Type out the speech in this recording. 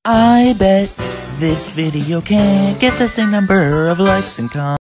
I bet this video can't get the same number of likes and comments.